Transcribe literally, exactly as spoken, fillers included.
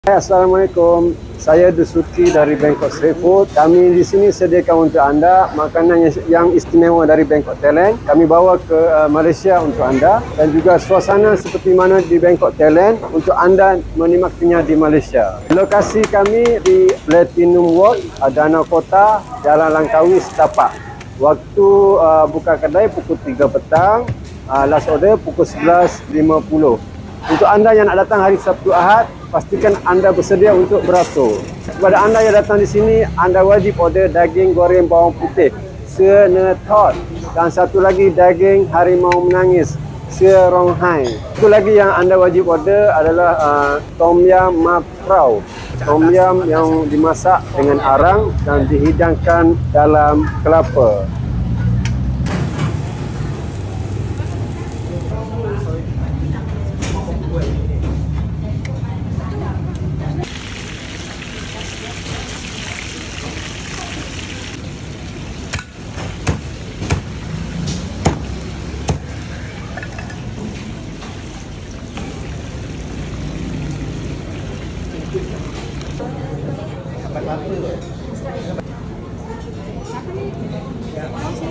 Assalamualaikum, saya Dusuki dari Bangkok Street Food. Kami di sini sediakan untuk anda makanan yang, yang istimewa dari Bangkok, Thailand. Kami bawa ke uh, Malaysia untuk anda dan juga suasana seperti mana di Bangkok, Thailand untuk anda menikmatinya di Malaysia. Lokasi kami di Platinum Ward, Danau Kota, Jalan Langkawi, Setapak. Waktu uh, buka kedai pukul tiga petang, uh, last order pukul sebelas lima puluh. Untuk anda yang nak datang hari Sabtu Ahad, pastikan anda bersedia untuk beratur. Kepada anda yang datang di sini, anda wajib order daging goreng bawang putih, senetot, dan satu lagi daging harimau menangis, seronghai. Satu lagi yang anda wajib order adalah uh, tom yam maprau. Tom yam yang dimasak dengan arang dan dihidangkan dalam kelapa. Apa-apa.